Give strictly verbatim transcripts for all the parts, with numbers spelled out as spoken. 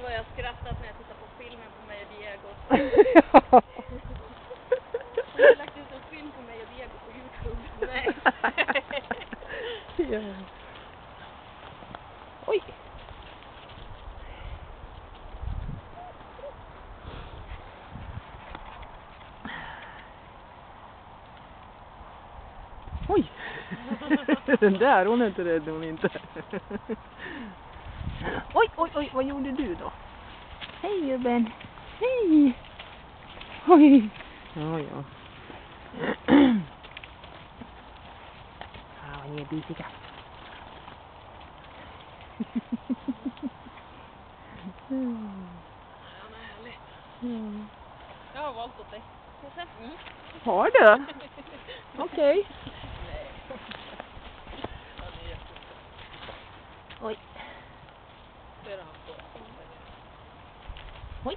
börjar skratta när jag tittar på filmen på mig och Diego. Ja. Hon har lagt ut en film på mig och Diego på YouTube. Nej. Ja. Oj. Oj. Den där, hon är inte rädd, hon är inte. Oj, oj, oj, vad gjorde du då? Hej gubben. Hej. Oj. Ja, ja. Ja, vad ni är bisiga. Mm. Han är härlig. Mm. Jag har valt åt dig. Mm. Har du? Okej. Okay. Oj. Oj.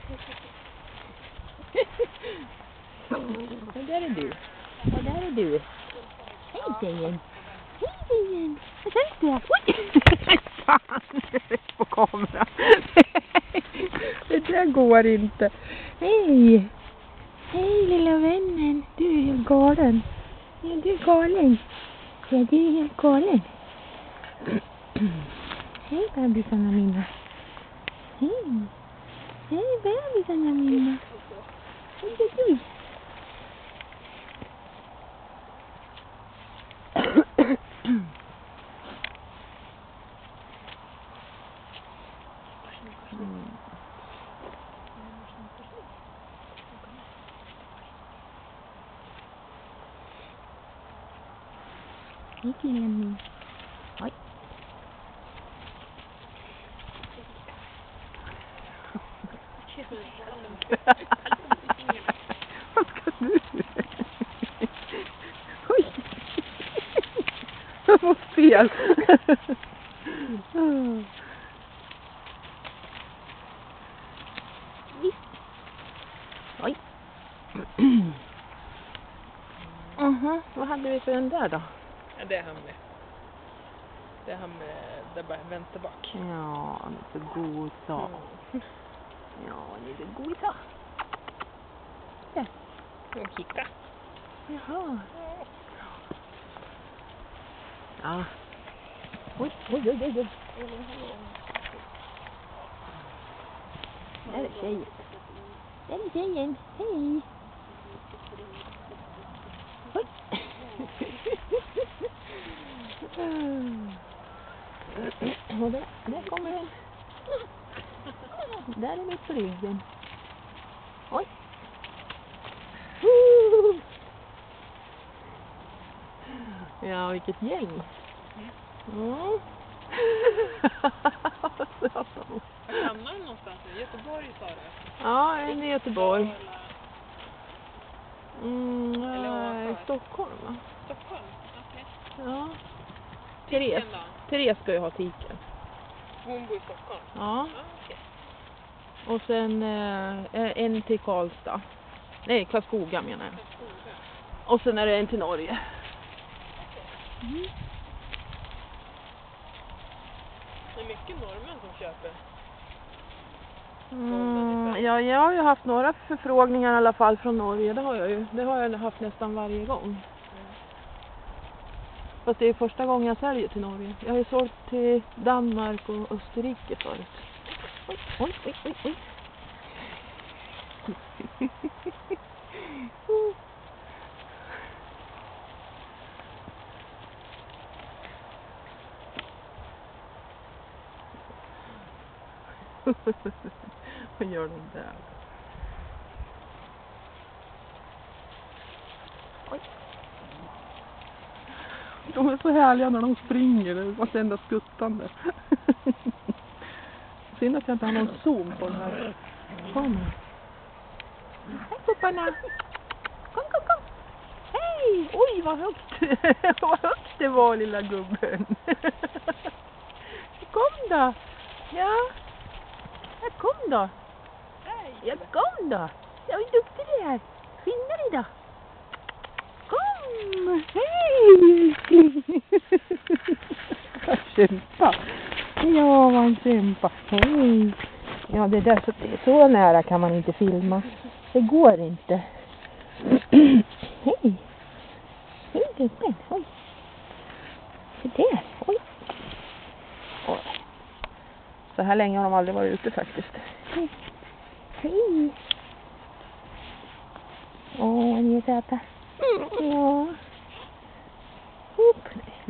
Och där är du. Och där är du. Hej tjejen. Hej tjejen. Vad sägs du? Oj. Fan. På kamera. Det där går inte. Hej. Hej lilla vännen. Du är helt galen. Ja, du är galen. Ja, du är helt galen. Hej bebisarna mina. Hej. Hej bebisarna mina. Hej du. Hej killen min. Oj. Vad ska du? Oj. Jag får fel. Oj. Mhm, vad hade vi för en där då? Ja, det är han med. Det är han med där bara vänster bak. Ja, han är så god så. Mm. Ja, han är så god så. Där. Hon kikar. Jaha. Ja. Oj, oj, oj, oj, oj. Där är tjejen. Där är tjejen. Hej. Oj. Och där, där kommer den. Där är mitt på ryggen. Oj. Ja, vilket gäng. Mm. Var hamnar du någonstans? I Göteborg sa du? Ja, jag är i Göteborg. Eller... Mm, Eller i Stockholm va? Stockholm? Okej. Okay. Ja. Therese. Therese ska ju ha tiken. Hon bor i Stockholm? Ja. Ah, okay. Och sen eh, en till Karlstad. Nej, Karlskoga menar jag. Karlskoga. Och sen är det en till Norge. Mm. Det är mycket norrmän som köper. Mm, ja, jag har ju haft några förfrågningar i alla fall från Norge. Det har jag ju. Det har jag haft nästan varje gång. Mm. Fast det är första gången jag säljer till Norge. Jag har ju sålt till Danmark och Österrike förut. Oj, oj, oj, oj, oj. Vad gör de där? Oj. De är så härliga när de springer. Det var ända skuttande. Synd att jag inte har någon zoom på den här kameran. Hej pupparna! Kom, kom, kom! Hej! Oj, vad högt! Vad högt det var, lilla gubben! Kom då! Ja! Ja, kom då! Ja, kom då! Ja, hur duktig du är! Skynda dig då! Kom! Hej! Kämpa! Ja, man kämpa! Hej! Ja, det där så, så nära kan man inte filma. Det går inte. Hej. Hej, gubben. Oj. Se där. Oj. Oj. Så här länge har de aldrig varit ute faktiskt. Hej. Hej. Åh, ni är söta. Ja. Upp.